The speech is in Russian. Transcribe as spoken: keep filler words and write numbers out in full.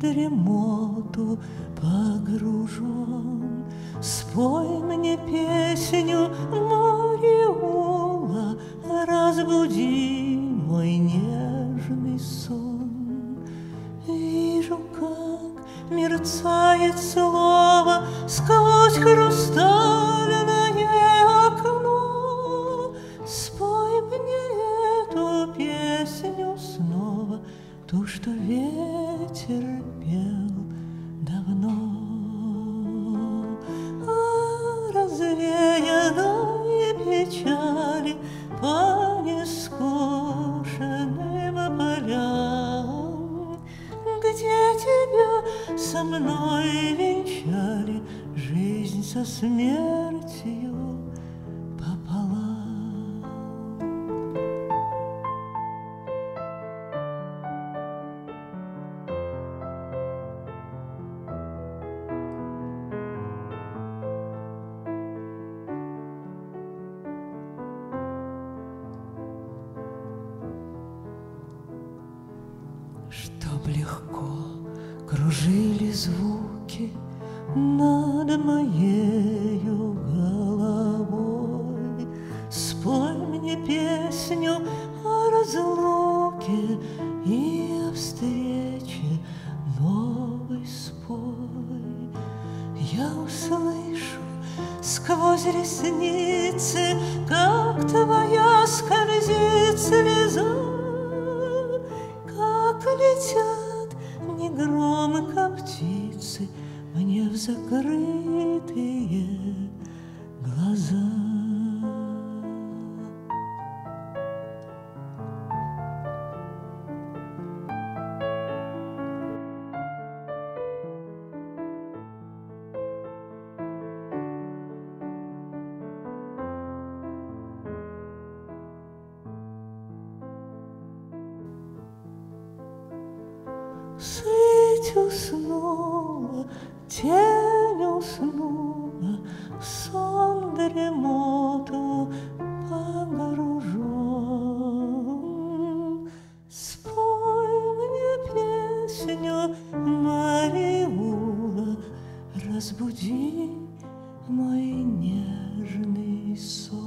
дремоту погружен. Спой мне песню, Мариула, разбуди мой нежный сон. Вижу, как мерцает слово сквозь хрустальное окно. Спой мне эту песню снова, ту, что ветер пел давно. О развеянной печали по нескошенным полям, где тебя со мной венчали жизнь со смертью пополам. Чтоб легко кружили звуки над моею головой, спой мне песню о разлуке и о встрече новой спой. Я услышу сквозь ресницы, как твоя скользит слеза, как летят негромко птицы мне в закрытые глаза. Сыть уснула, тень уснула, в сон дремоту погружен. Спой мне песню, Мариула, разбуди мой нежный сон.